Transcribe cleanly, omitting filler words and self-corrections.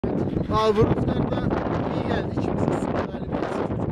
Aa, bu rüzgar da iyi geldi. İçimiz ısındı galiba.